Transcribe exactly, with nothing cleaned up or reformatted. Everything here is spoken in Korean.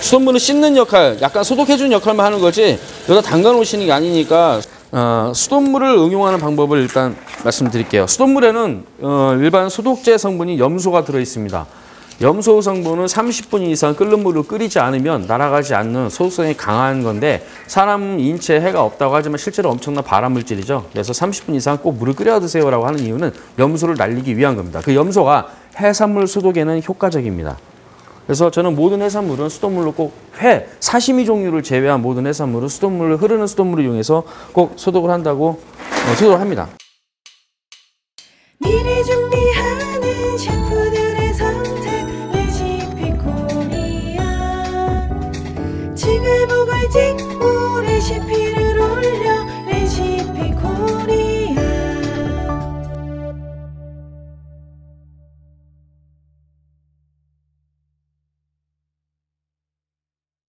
수돗물은 씻는 역할, 약간 소독해주는 역할만 하는 거지 여기다 담가 놓으시는 게 아니니까 어, 수돗물을 응용하는 방법을 일단 말씀드릴게요. 수돗물에는 어, 일반 소독제 성분이 염소가 들어있습니다. 염소 성분은 삼십 분 이상 끓는 물을 끓이지 않으면 날아가지 않는 소독성이 강한 건데 사람 인체에 해가 없다고 하지만 실제로 엄청난 발암물질이죠. 그래서 삼십 분 이상 꼭 물을 끓여 드세요라고 하는 이유는 염소를 날리기 위한 겁니다. 그 염소가 해산물 소독에는 효과적입니다. 그래서 저는 모든 해산물은 수돗물로 꼭 회, 사시미 종류를 제외한 모든 해산물은 수돗물을 흐르는 수돗물을 이용해서 꼭 소독을 한다고 어, 소독을 합니다. 미래 준비하는 셰프들의 선택 레시피 코리아 지글보글 직